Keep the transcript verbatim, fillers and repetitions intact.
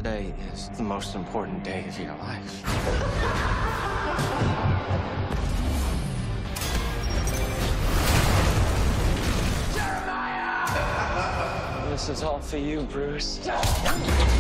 Today is the most important day of your life. Jeremiah! This is all for you, Bruce.